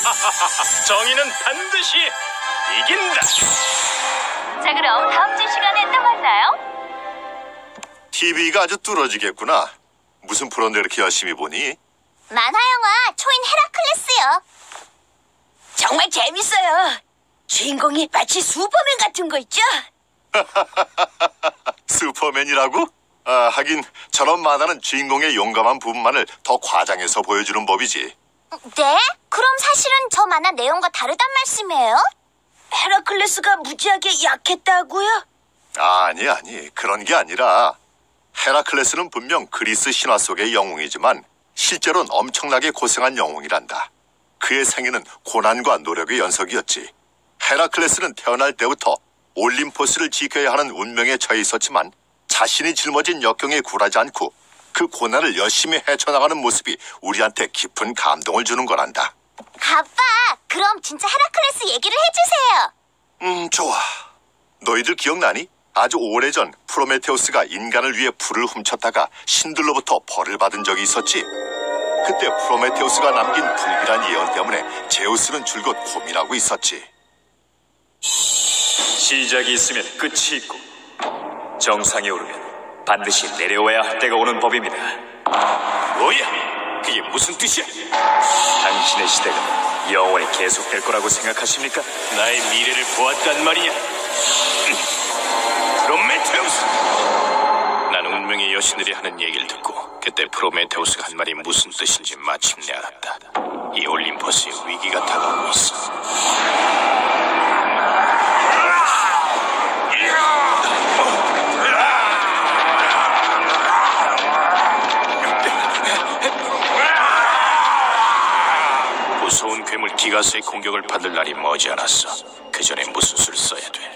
정의는 반드시 이긴다. 자, 그럼 다음 주 시간에 또 만나요. TV가 아주 뚫어지겠구나. 무슨 프로인데 그렇게 열심히 보니? 만화 영화 초인 헤라클레스요. 정말 재밌어요. 주인공이 마치 슈퍼맨 같은 거 있죠? 슈퍼맨이라고? 아, 하긴 저런 만화는 주인공의 용감한 부분만을 더 과장해서 보여주는 법이지. 네? 그럼 사실은 저 만화 내용과 다르단 말씀이에요? 헤라클레스가 무지하게 약했다고요? 아니, 그런 게 아니라 헤라클레스는 분명 그리스 신화 속의 영웅이지만 실제로는 엄청나게 고생한 영웅이란다. 그의 생애는 고난과 노력의 연속이었지. 헤라클레스는 태어날 때부터 올림포스를 지켜야 하는 운명에 처해 있었지만 자신이 짊어진 역경에 굴하지 않고 그 고난을 열심히 헤쳐나가는 모습이 우리한테 깊은 감동을 주는 거란다. 아빠, 그럼 진짜 헤라클레스 얘기를 해주세요. 좋아. 너희들 기억나니? 아주 오래전 프로메테우스가 인간을 위해 불을 훔쳤다가 신들로부터 벌을 받은 적이 있었지. 그때 프로메테우스가 남긴 불길한 예언 때문에 제우스는 줄곧 고민하고 있었지. 시작이 있으면 끝이 있고 정상에 오르면 반드시 내려와야 할 때가 오는 법입니다. 뭐야? 그게 무슨 뜻이야? 당신의 시대가 영원히 계속될 거라고 생각하십니까? 나의 미래를 보았단 말이냐? 프로메테우스! 난 운명의 여신들이 하는 얘기를 듣고 그때 프로메테우스가 한 말이 무슨 뜻인지 마침내 알았다. 이 올림포스의 위기가 다가오고 있어. 무서운 괴물 기가스의 공격을 받을 날이 머지않았어. 그 전에 무슨 수를 써야 돼.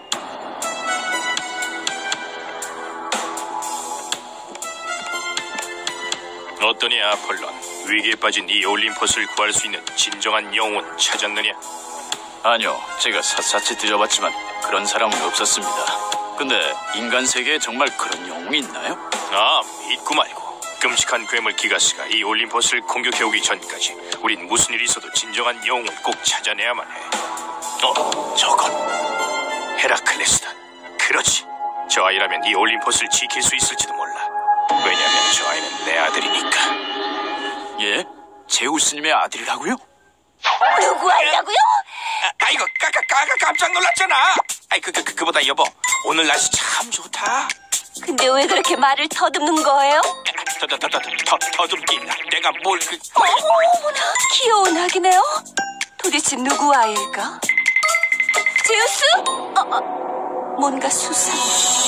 어떠니 아폴론? 위기에 빠진 이 올림포스를 구할 수 있는 진정한 영웅은 찾았느냐? 아니요, 제가 샅샅이 들여봤지만 그런 사람은 없었습니다. 근데 인간 세계에 정말 그런 영웅이 있나요? 아, 믿고 말고. 끔찍한 괴물 기가스가 이 올림포스를 공격해오기 전까지 우린 무슨 일이 있어도 진정한 영웅을 꼭 찾아내야만 해. 저건 헤라클레스다. 그렇지. 저 아이라면 이 올림포스를 지킬 수 있을지도 몰라. 왜냐면 저 아이는 내 아들이니까. 예? 제우스님의 아들이라고요? 누구 아이라고요? 아이고 깜짝 놀랐잖아. 아이 그보다 여보, 오늘 날씨 참 좋다. 근데 왜 그렇게 말을 더듬는 거예요? 더듬기. 내가 뭘 어머나, 귀여운 아기네요. 도대체 누구 아이일까? 제우스? 뭔가 수상해.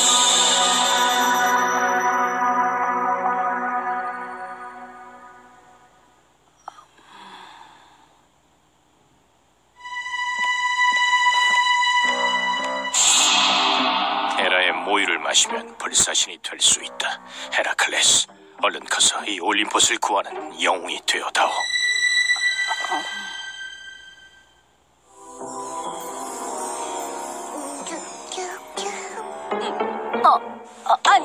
헤라의 모유를 마시면 불사신이 될 수 있다. 헤라클레스, 얼른 가서 이 올림포스를 구하는 영웅이 되어다오. 아니,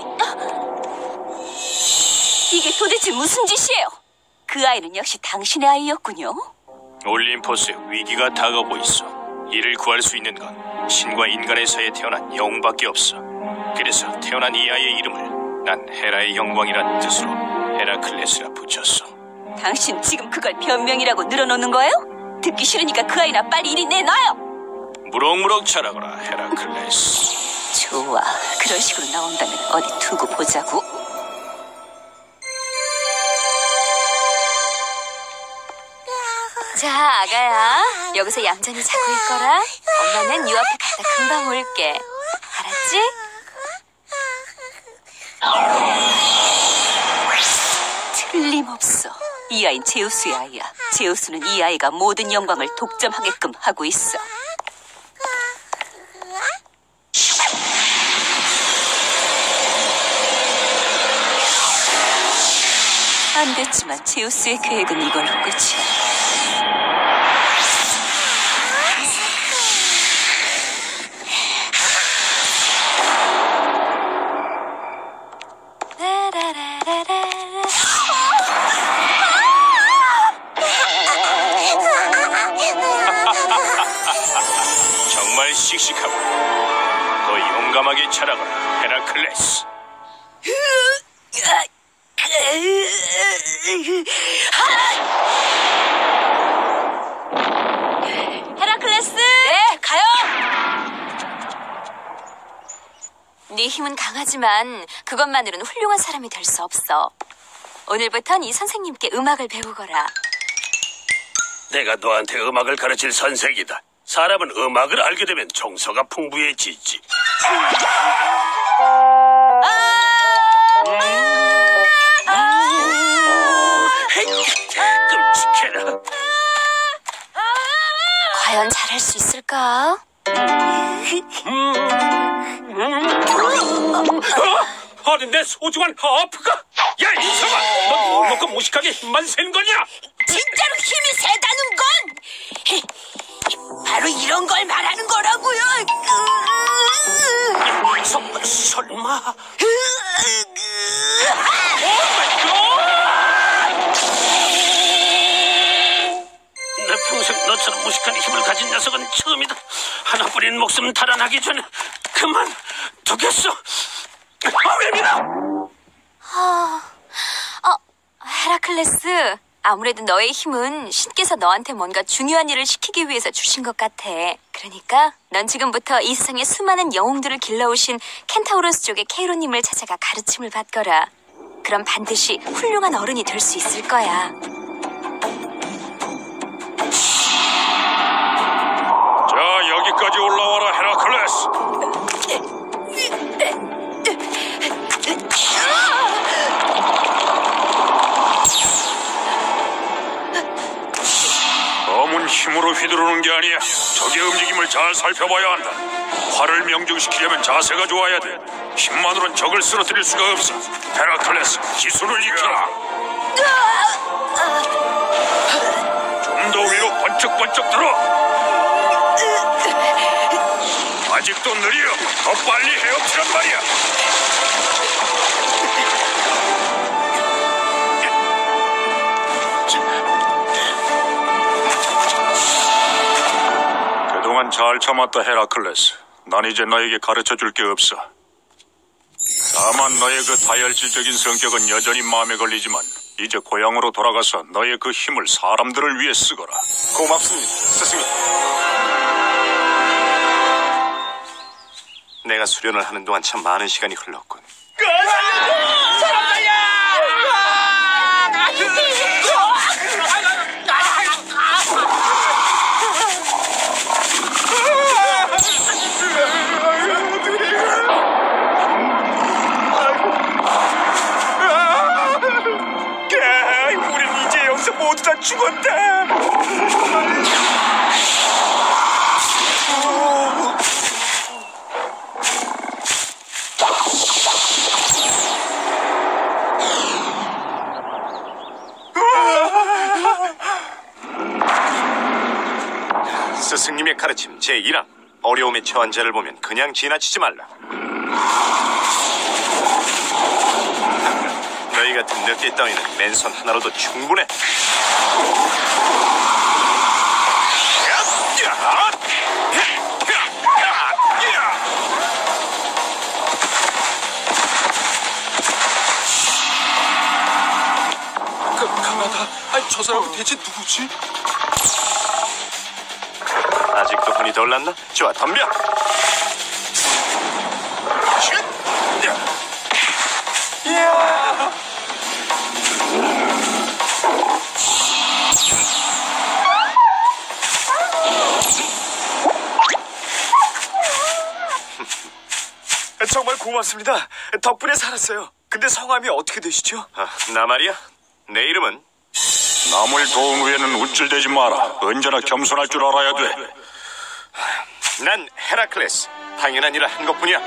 이게 도대체 무슨 짓이에요? 그 아이는 역시 당신의 아이였군요. 올림포스의 위기가 다가오고 있어. 이를 구할 수 있는 건 신과 인간의 사이에 태어난 영웅밖에 없어. 그래서 태어난 이 아이의 이름을 난 헤라의 영광이라는 뜻으로 헤라클레스라 붙였어. 당신 지금 그걸 변명이라고 늘어놓는 거예요? 듣기 싫으니까 그 아이나 빨리 이리 내놔요. 무럭무럭 자라거라, 헤라클레스. 좋아, 그런 식으로 나온다면 어디 두고 보자고. 자, 아가야, 여기서 얌전히 자고 있거라. 엄마는 요 앞에 갔다 금방 올게. 알았지? 틀림없어. 이 아이는 제우스의 아이야. 제우스는 이 아이가 모든 영광을 독점하게끔 하고 있어. 안 됐지만 제우스의 계획은 이걸로 끝이야. 용감하게 자라거라, 헤라클레스. 헤라클레스! 네, 가요! 네 힘은 강하지만 그것만으로는 훌륭한 사람이 될 수 없어. 오늘부턴 이 선생님께 음악을 배우거라. 내가 너한테 음악을 가르칠 선생이다. 사람은 음악을 알게 되면 정서가 풍부해지지. 끔찍해라. 과연 잘할 수 있을까? 아니 내 소중한 하프가. 야 이성아, 넌 뭘 먹고 무식하게 힘만 센 거냐? 진짜로 힘이 세다는 건 바로 이런 걸 말하는 거라고요. 설마. 내 평생 너처럼 무식한 힘을 가진 녀석은 처음이다. 하나뿐인 목숨 달아나기 전에 그만 두겠어. 왜 밀어? 헤라클레스, 아무래도 너의 힘은 신께서 너한테 뭔가 중요한 일을 시키기 위해서 주신 것 같아. 그러니까 넌 지금부터 이 세상의 수많은 영웅들을 길러오신 켄타우로스 쪽의 케이로님을 찾아가 가르침을 받거라. 그럼 반드시 훌륭한 어른이 될 수 있을 거야. 자, 여기까지 올라와라, 헤라클레스. 검은 힘으로 휘두르는 게 아니야. 적의 움직임을 잘 살펴봐야 한다. 활을 명중시키려면 자세가 좋아야 돼. 힘만으론 적을 쓰러뜨릴 수가 없어. 헤라클레스, 기술을 익혀라. 좀 더 위로 번쩍번쩍 들어. 아직도 느려. 더 빨리 헤엄치란 말이야. 그동안 잘 참았다, 헤라클레스. 난 이제 너에게 가르쳐줄 게 없어. 다만 너의 그 다혈질적인 성격은 여전히 마음에 걸리지만 이제 고향으로 돌아가서 너의 그 힘을 사람들을 위해 쓰거라. 고맙습니다, 스승님. 내가 수련을 하는 동안 참 많은 시간이 흘렀군. 우린 이제 여기서 모두 다 죽었다. 스승님의 가르침 제1항. 어려움에 처한 자를 보면 그냥 지나치지 말라. 너희 같은 늑대 따위는 맨손 하나로도 충분해. 강하다. 아니 저 사람은 대체 누구지? 아직도 혼이 덜 났나? 좋아, 덤벼. 정말 고맙습니다. 덕분에 살았어요. 근데 성함이 어떻게 되시죠? 나 말이야. 내 이름은 남을 도움 후에는 우쭐대지 마라. 언제나 겸손할 줄 알아야 돼. 난 헤라클레스. 당연한 일을 한 것뿐이야.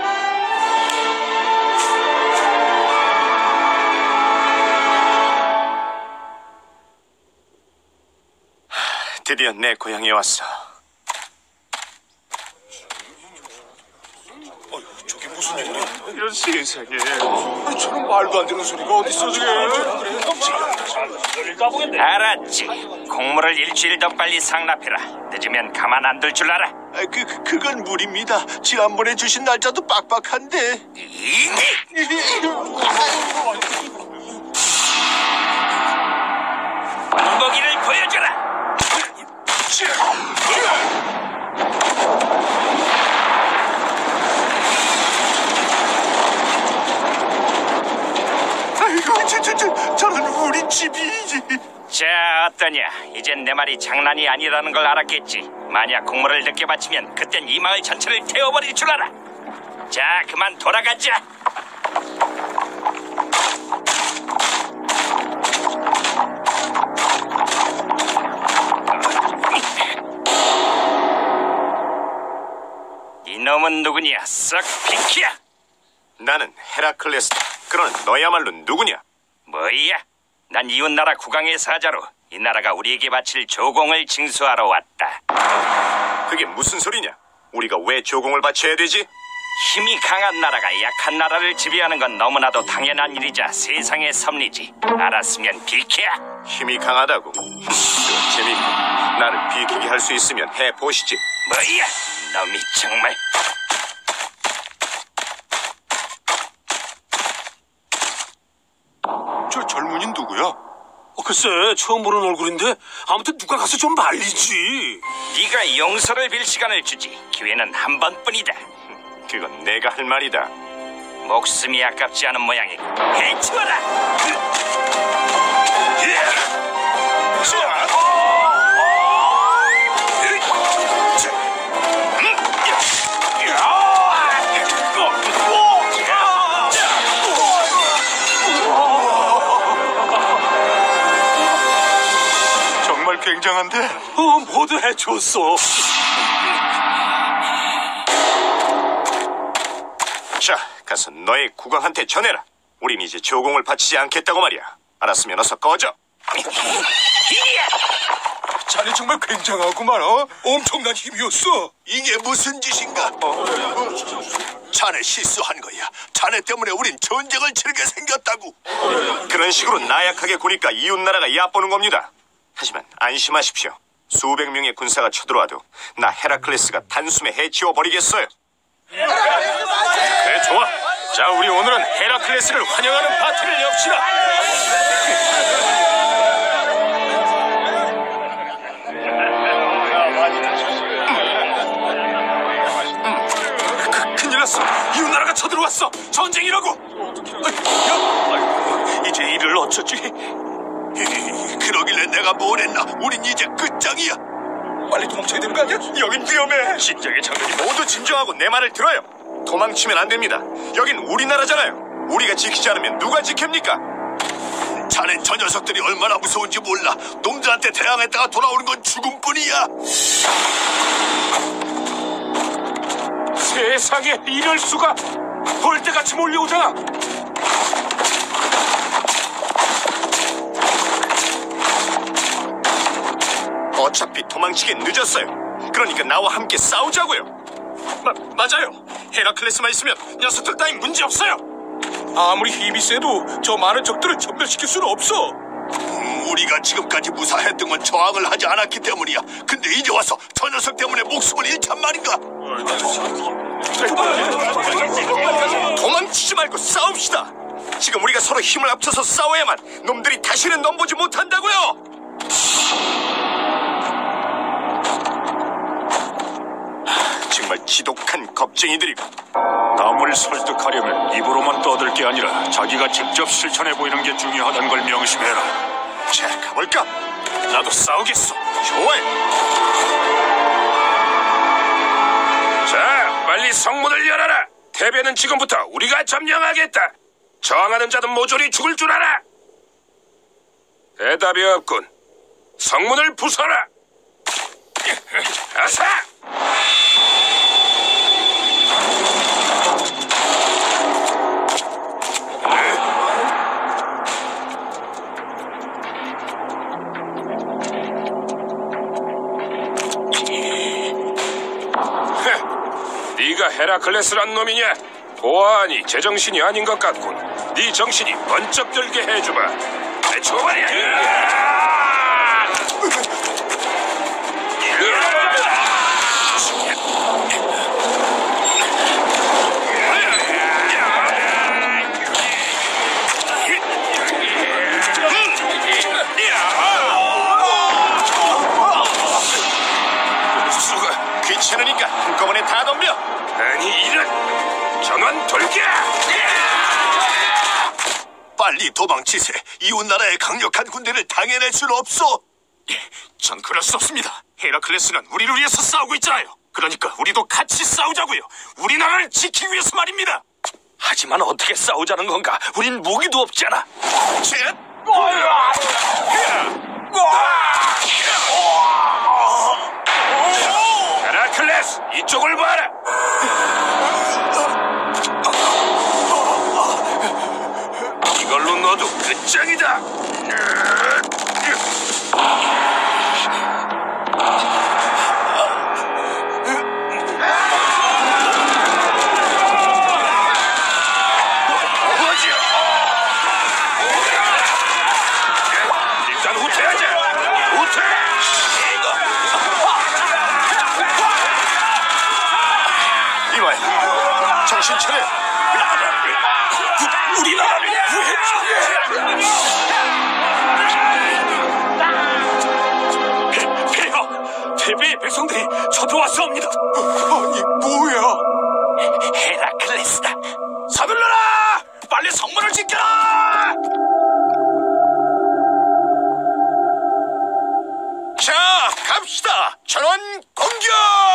드디어 내 고향에 왔어. 저게 무슨 일이야? 이런 세상에. 저런 말도 안 되는 소리가 어딨어 지금. 알았지. 공물을 일주일 더 빨리 상납해라. 늦으면 가만 안 둘 줄 알아. 그건 무리입니다. 지난번에 주신 날짜도 빡빡한데. 본보기를 보여줘라. 아이고, 저는 우리 집이. 자, 어떠냐? 이젠 내 말이 장난이 아니라는 걸 알았겠지. 만약 공물을 늦게 바치면 그땐 이 마을 전체를 태워버릴 줄 알아. 자, 그만 돌아가자. 이놈은 누구냐? 썩 비키야. 나는 헤라클레스다. 그러는 너야말로 누구냐? 뭐야? 난 이웃나라 국왕의 사자로 이 나라가 우리에게 바칠 조공을 징수하러 왔다. 그게 무슨 소리냐? 우리가 왜 조공을 바쳐야 되지? 힘이 강한 나라가 약한 나라를 지배하는 건 너무나도 당연한 일이자 세상의 섭리지. 알았으면 비키야. 힘이 강하다고? 재밌고. 나를 비키게 할 수 있으면 해보시지. 뭐야? 놈이 정말. 저 젊은이는 누구야? 글쎄 처음 보는 얼굴인데 아무튼 누가 가서 좀 말리지. 네가 용서를 빌 시간을 주지. 기회는 한 번뿐이다. 그건 내가 할 말이다. 목숨이 아깝지 않은 모양이고 해치워라. 정말 굉장한데? 모두 해줬어. 자, 가서 너의 국왕한테 전해라. 우린 이제 조공을 바치지 않겠다고 말이야. 알았으면 어서 꺼져. 자네 정말 굉장하구만. 엄청난 힘이었어. 이게 무슨 짓인가? 자네 실수한 거야. 자네 때문에 우린 전쟁을 치르게 생겼다고. 그런 식으로 나약하게 구니까 이웃나라가 얕보는 겁니다. 하지만 안심하십시오. 수백 명의 군사가 쳐들어와도 나 헤라클레스가 단숨에 해치워 버리겠어요. 그래, 좋아. 자, 우리 오늘은 헤라클레스를 환영하는 파티를 엽시다. 큰일 났어. 이웃나라가 쳐들어왔어. 전쟁이라고. 이제 이를 어쩌지? 그러길래 내가 뭘 했나? 우린 이제 끝장이야. 빨리 도망쳐야 되는 거 아니야? 여긴 위험해. 진정의 장면이 모두 진정하고 내 말을 들어요. 도망치면 안 됩니다. 여긴 우리나라잖아요. 우리가 지키지 않으면 누가 지킵니까? 자넨 저 녀석들이 얼마나 무서운지 몰라. 놈들한테 대항했다가 돌아오는 건 죽음뿐이야. 세상에 이럴 수가. 벌떼같이 몰려오잖아. 어차피 도망치긴 늦었어요. 그러니까 나와 함께 싸우자고요. 맞아요. 헤라클레스만 있으면 녀석들 따윈 문제 없어요. 아무리 힘이 세도 저 많은 적들을 전멸시킬 수는 없어. 우리가 지금까지 무사했던 건 저항을 하지 않았기 때문이야. 근데 이제 와서 저 녀석 때문에 목숨을 잃단 말인가? 도망치지 말고 싸웁시다. 지금 우리가 서로 힘을 합쳐서 싸워야만 놈들이 다시는 넘보지 못한다고요. 정말 지독한 겁쟁이들이고. 남을 설득하려면 입으로만 떠들 게 아니라 자기가 직접 실천해 보이는 게 중요하다는 걸 명심해라. 자, 가볼까? 나도 싸우겠어. 좋아요. 자, 빨리 성문을 열어라. 대배는 지금부터 우리가 점령하겠다. 저항하는 자는 모조리 죽을 줄 알아. 대답이 없군. 성문을 부숴라. 아사! 네가 헤라클레스란 놈이냐? 보아하니 제정신이 아닌 것 같군. 네 정신이 번쩍 들게 해주마. 줘봐야. 수가 귀찮으니까 한꺼번에 다 덤벼. 아니 이런 전원 돌게. 빨리 도망치세. 이웃나라의 강력한 군대를 당해낼 수는 없어. 전 그럴 수 없습니다. 헤라클레스는 우리를 위해서 싸우고 있잖아요. 그러니까 우리도 같이 싸우자고요. 우리나라를 지키기 위해서 말입니다. 하지만 어떻게 싸우자는 건가? 우린 무기도 없잖아. 헤라클레스, 이쪽을 봐라. 이걸로 너도 끝장이다. 일단 후퇴하자. 후퇴. 이봐요. 정신 차려. 우리나라를 폐하, 패배의 백성들이 쳐들어왔사옵니다. 아니 뭐야? 헤라클레스다. 서둘러라. 빨리 성문을 지켜라. 자, 갑시다. 전원 공격.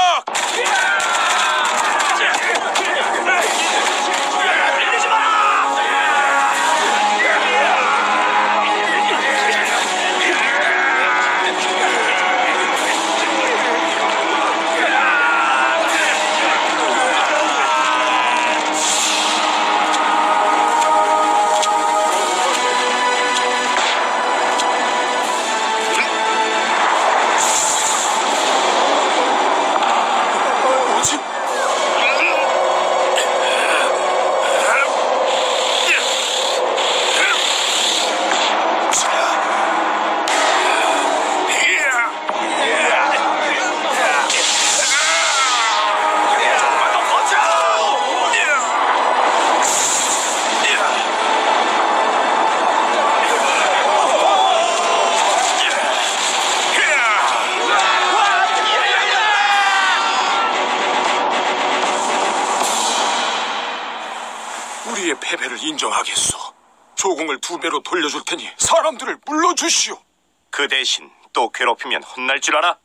우리의 패배를 인정하겠소. 조공을 2배로 돌려줄 테니 사람들을 불러주시오. 그 대신 또 괴롭히면 혼날 줄 알아?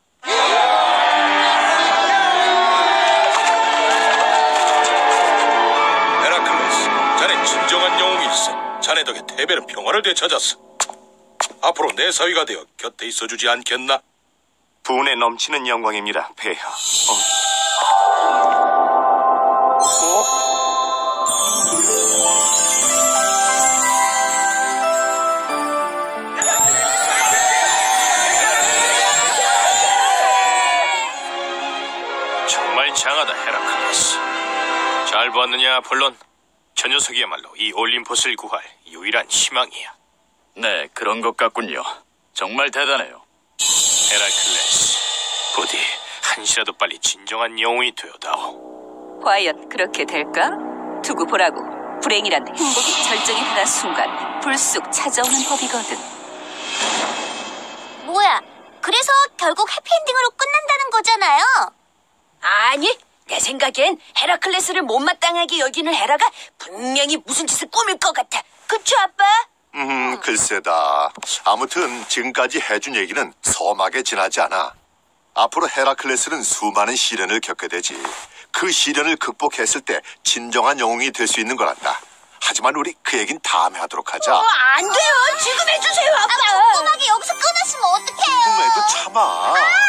헤라클레스, 자네 진정한 영웅일세. 자네 덕에 테벨은 평화를 되찾았어. 앞으로 내 사위가 되어 곁에 있어주지 않겠나? 분에 넘치는 영광입니다, 폐하. 정말 장하다, 헤라클레스. 잘 보았느냐, 아폴론? 저 녀석이야말로 이 올림포스를 구할 유일한 희망이야. 네, 그런 것 같군요. 정말 대단해요. 헤라클레스, 부디 한시라도 빨리 진정한 영웅이 되어다오. 과연 그렇게 될까? 두고 보라고. 불행이란 행복이 절정에 달한 순간 불쑥 찾아오는 법이거든. 뭐야? 그래서 결국 해피엔딩으로 끝난다는 거잖아요. 아니, 내 생각엔 헤라클레스를 못마땅하게 여기는 헤라가 분명히 무슨 짓을 꾸밀 것 같아. 그쵸, 아빠? 글쎄다. 아무튼 지금까지 해준 얘기는 서막에 지나지 않아. 앞으로 헤라클레스는 수많은 시련을 겪게 되지. 그 시련을 극복했을 때 진정한 영웅이 될 수 있는 거란다. 하지만 우리 그 얘긴 다음에 하도록 하자. 안 돼요. 지금 해주세요, 아빠. 궁금하게 여기서 끊으시면 어떡해요? 궁금해도 참아.